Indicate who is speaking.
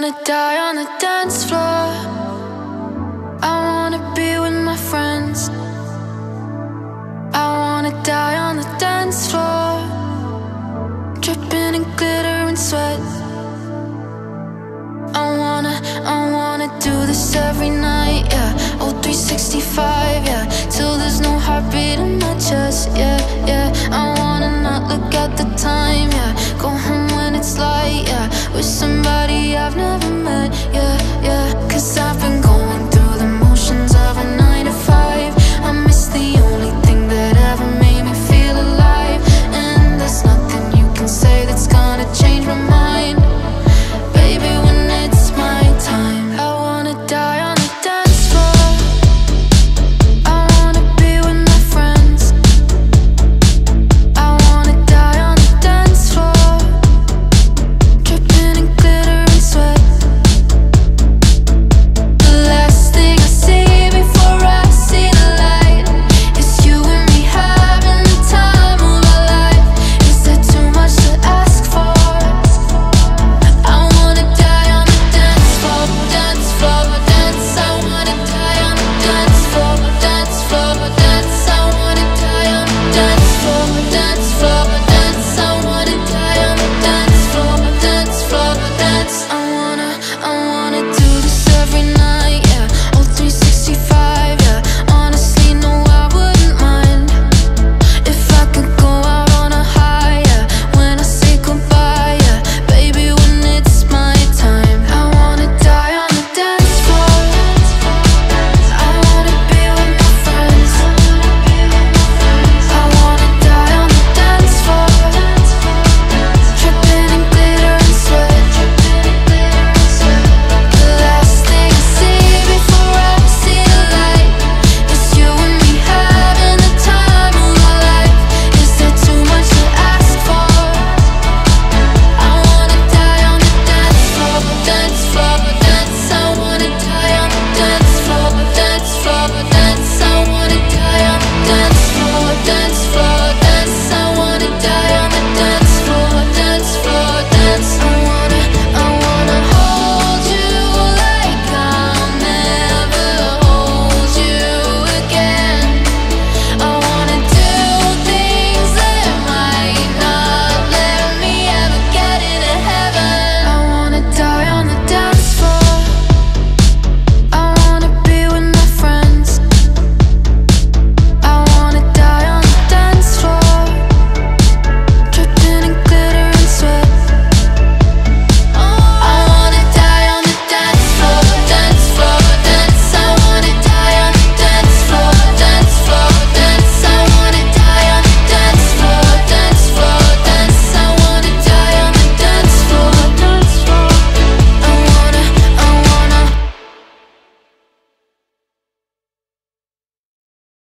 Speaker 1: wanna die on the dance floor. I wanna be with my friends. I wanna die on the dance floor, dripping in glitter and sweat. I wanna do this every night, yeah. Oh, 365, yeah. Till there's no heartbeat in my chest, yeah, yeah. I wanna not look at the time, yeah. Go home when it's light, yeah. With somebody